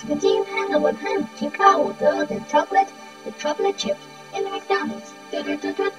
这个金汉的文汉挺靠的chocolate，the chocolate chip in the McDonald's。嘟嘟嘟嘟